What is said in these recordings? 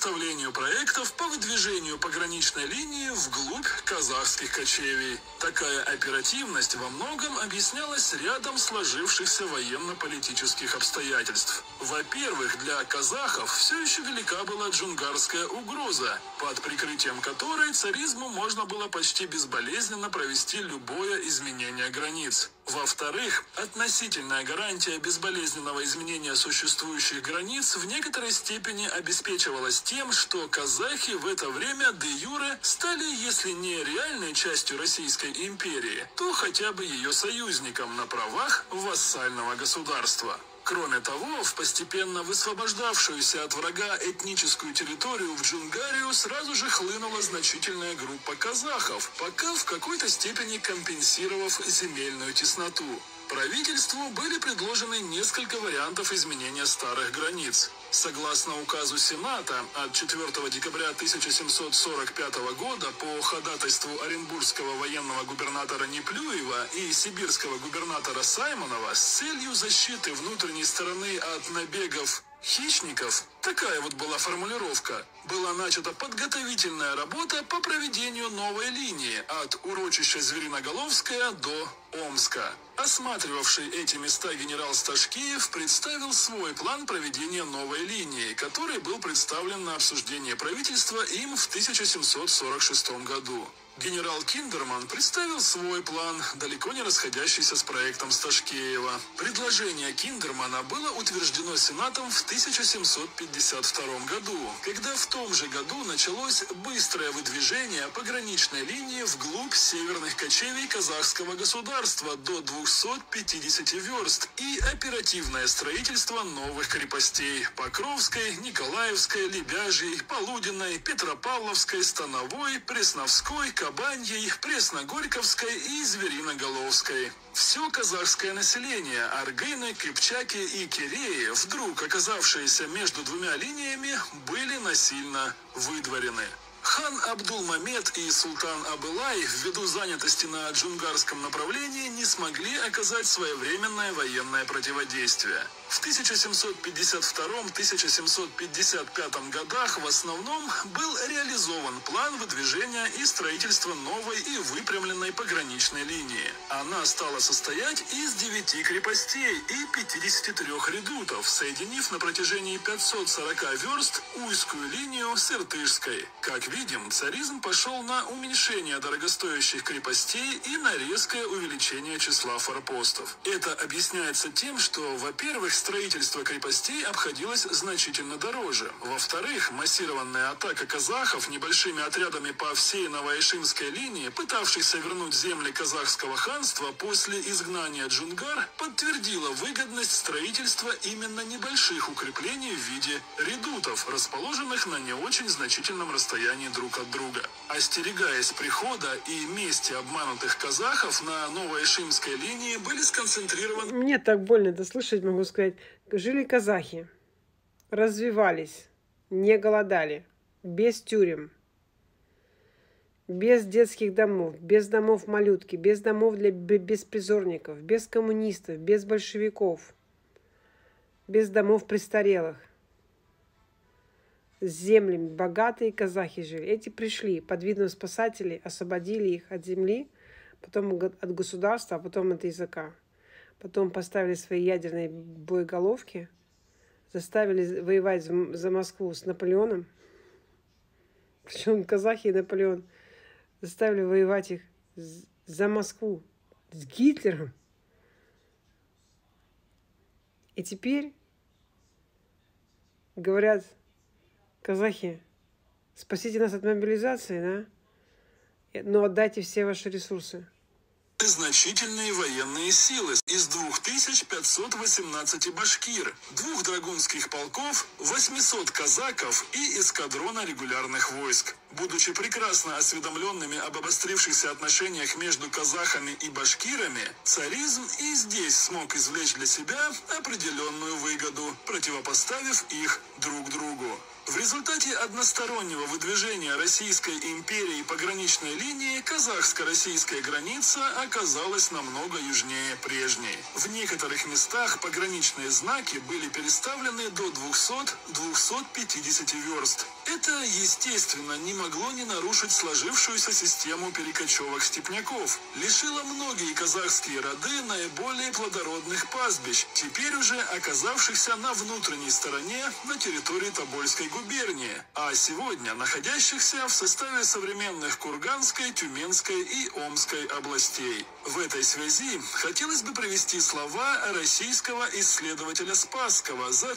составлению проектов по выдвижению пограничной линии вглубь казахских кочевий. Такая оперативность во многом объяснялась рядом сложившихся военно-политических обстоятельств. Во-первых, для казахов все еще велика была джунгарская угроза, под прикрытием которой царизму можно было почти безболезненно провести любое изменение границ. Во-вторых, относительная гарантия безболезненного изменения существующих границ в некоторой степени обеспечивалась тем, что казахи в это время де-юре стали, если не реальной частью Российской империи, то хотя бы ее союзником на правах вассального государства. Кроме того, в постепенно высвобождавшуюся от врага этническую территорию в Джунгарию сразу же хлынула значительная группа казахов, пока в какой-то степени компенсировав земельную тесноту. Правительству были предложены несколько вариантов изменения старых границ. Согласно указу Сената от 4 декабря 1745 года по ходатайству оренбургского военного губернатора Неплюева и сибирского губернатора Саймонова с целью защиты внутренней стороны от набегов хищников, такая вот была формулировка, была начата подготовительная работа по проведению новой линии от урочища Звериноголовская до Омска. Осматривавший эти места генерал Сташкеев представил свой план проведения новой линии, который был представлен на обсуждение правительства им в 1746 году. Генерал Киндерман представил свой план, далеко не расходящийся с проектом Сташкеева. Предложение Киндермана было утверждено Сенатом в 1752 году, когда в том же году началось быстрое выдвижение пограничной линии вглубь северных кочевий казахского государства до 250 верст и оперативное строительство новых крепостей – Покровской, Николаевской, Лебяжьей, Полуденной, Петропавловской, Становой, Пресновской, Кабаньей, Пресногорьковской и Звериноголовской. Все казахское население, аргыны, кыпчаки и киреи, вдруг оказавшиеся между двумя линиями, были насильно выдворены. Хан Абдулмамед и султан Абылай ввиду занятости на джунгарском направлении не смогли оказать своевременное военное противодействие. В 1752-1755 годах в основном был реализован план выдвижения и строительства новой и выпрямленной пограничной линии. Она стала состоять из 9 крепостей и 53 редутов, соединив на протяжении 540 верст Уйскую линию с Иртышской. Как видим, царизм пошел на уменьшение дорогостоящих крепостей и на резкое увеличение числа форпостов. Это объясняется тем, что, во-первых, строительство крепостей обходилось значительно дороже. Во-вторых, массированная атака казахов небольшими отрядами по всей Новоишимской линии, пытавшихся вернуть земли казахского ханства после изгнания джунгар, подтвердила выгодность строительства именно небольших укреплений в виде редутов, расположенных на не очень значительном расстоянии друг от друга. Остерегаясь прихода и мести обманутых казахов, на Новоишимской линии были сконцентрированы... Мне так больно это слышать, могу сказать. Жили казахи, развивались, не голодали, без тюрем, без детских домов, без домов малютки, без домов для беспризорников, без коммунистов, без большевиков, без домов престарелых. С землями богатые казахи жили. Эти пришли под видом спасателей, освободили их от земли, потом от государства, а потом от языка. Потом поставили свои ядерные боеголовки, заставили воевать за Москву с Наполеоном. Причем казахи и Наполеон заставили воевать их за Москву с Гитлером. И теперь говорят: казахи, спасите нас от мобилизации, да? Но отдайте все ваши ресурсы. Значительные военные силы из 2518 башкир, 2 драгунских полков, 800 казаков и эскадрона регулярных войск. Будучи прекрасно осведомленными об обострившихся отношениях между казахами и башкирами, царизм и здесь смог извлечь для себя определенную выгоду, противопоставив их друг другу. В результате одностороннего выдвижения Российской империи пограничной линии казахско-российская граница оказалась намного южнее прежней. В некоторых местах пограничные знаки были переставлены до 200-250 верст. Это, естественно, не могло не нарушить сложившуюся систему перекочевок степняков. Лишило многие казахские роды наиболее плодородных пастбищ, теперь уже оказавшихся на внутренней стороне на территории Тобольской губернии, а сегодня находящихся в составе современных Курганской, Тюменской и Омской областей. В этой связи хотелось бы привести слова российского исследователя Спасского за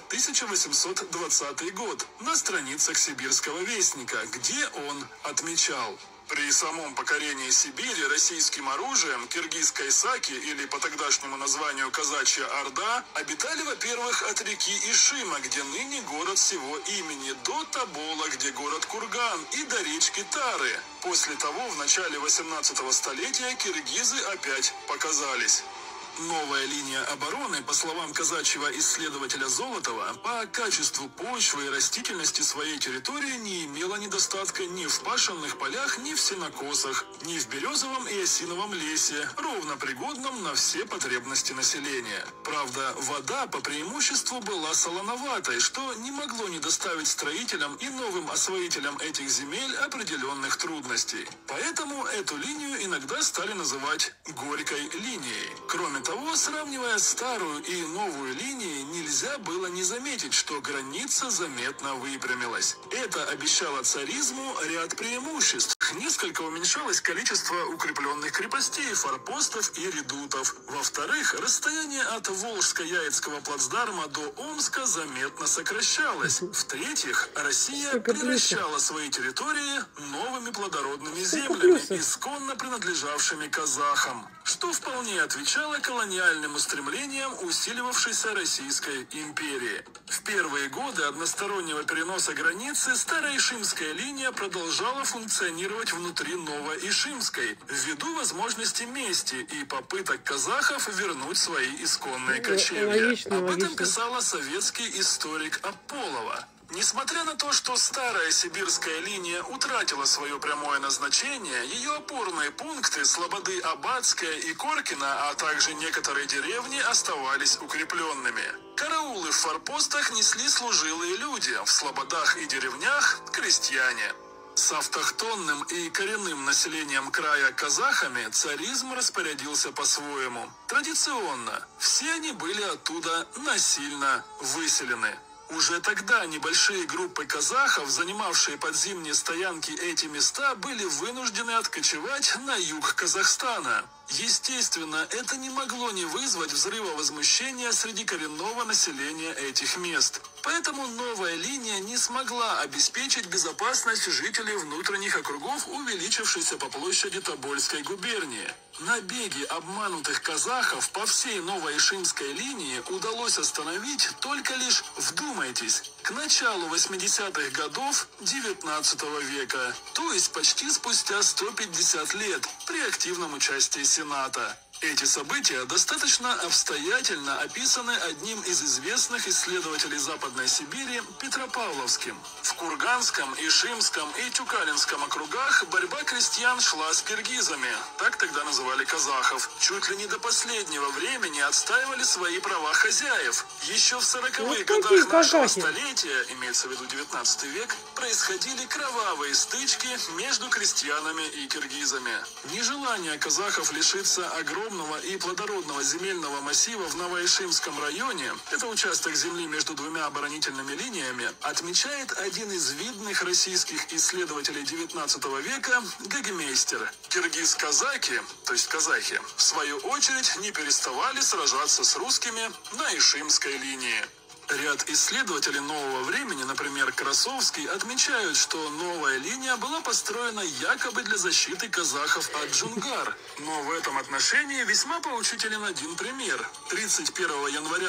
1820 год на страницах «Сибирского вестника», где он отмечал: при самом покорении Сибири российским оружием киргизской саки, или по тогдашнему названию казачья орда, обитали, во-первых, от реки Ишима, где ныне город сего имени, до Тобола, где город Курган, и до речки Тары. После того, в начале 18 столетия, киргизы опять показались. Новая линия обороны, по словам казачьего исследователя Золотова, по качеству почвы и растительности своей территории не имела недостатка ни в пашенных полях, ни в сенокосах, ни в березовом и осиновом лесе, ровно пригодном на все потребности населения. Правда, вода по преимуществу была солоноватой, что не могло не доставить строителям и новым освоителям этих земель определенных трудностей. Поэтому эту линию иногда стали называть «горькой линией». Кроме того, сравнивая старую и новую линии, нельзя было не заметить, что граница заметно выпрямилась. Это обещало царизму ряд преимуществ. Несколько уменьшалось количество укрепленных крепостей, форпостов и редутов. Во-вторых, расстояние от Волжско-Яицкого плацдарма до Омска заметно сокращалось. В-третьих, Россия превращала свои территории новыми плодородными землями, исконно принадлежавшими казахам, что вполне отвечало колониальным устремлениям усиливавшейся Российской империи. В первые годы одностороннего переноса границы старая Ишимская линия продолжала функционировать внутри Новоишимской, ввиду возможности мести и попыток казахов вернуть свои исконные кочевья. Об этом писала советский историк Аполлова. Несмотря на то, что старая сибирская линия утратила свое прямое назначение, ее опорные пункты Слободы-Абадская и Коркино, а также некоторые деревни оставались укрепленными. Караулы в форпостах несли служилые люди, в слободах и деревнях – крестьяне. С автохтонным и коренным населением края казахами царизм распорядился по-своему. Традиционно все они были оттуда насильно выселены. Уже тогда небольшие группы казахов, занимавшие под зимние стоянки эти места, были вынуждены откочевать на юг Казахстана. Естественно, это не могло не вызвать взрыва возмущения среди коренного населения этих мест. Поэтому новая линия не смогла обеспечить безопасность жителей внутренних округов, увеличившейся по площади Тобольской губернии. Набеги обманутых казахов по всей Новоишимской линии удалось остановить только лишь, вдумайтесь, к началу 80-х годов 19 века, то есть почти спустя 150 лет при активном участии Сената. Эти события достаточно обстоятельно описаны одним из известных исследователей Западной Сибири Петропавловским. В Курганском, Ишимском и Тюкалинском округах борьба крестьян шла с киргизами, так тогда называли казахов. Чуть ли не до последнего времени отстаивали свои права хозяев. Еще в 40-х годах нашего столетия, имеется в виду 19 век, происходили кровавые стычки между крестьянами и киргизами. Нежелание казахов лишиться огромного и плодородного земельного массива в Новоишимском районе, это участок земли между двумя оборонительными линиями, отмечает один из видных российских исследователей 19 века Гагемейстер. Киргиз-казаки, то есть казахи, в свою очередь не переставали сражаться с русскими на Ишимской линии. Ряд исследователей нового времени, например, Красовский, отмечают, что новая линия была построена якобы для защиты казахов от джунгар. Но в этом отношении весьма поучителен один пример. 31 января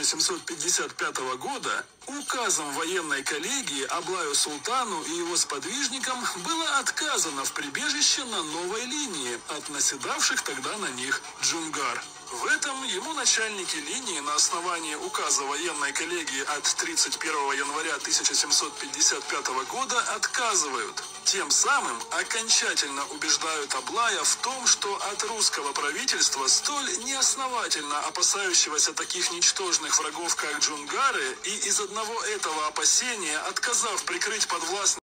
1755 года указом военной коллегии Аблаю Султану и его сподвижникам было отказано в прибежище на новой линии от наседавших тогда на них джунгар. В этом ему начальники линии на основании указа военной коллегии от 31 января 1755 года отказывают. Тем самым окончательно убеждают Аблая в том, что от русского правительства, столь неосновательно опасающегося таких ничтожных врагов, как джунгары, и из одного этого опасения, отказав прикрыть подвластность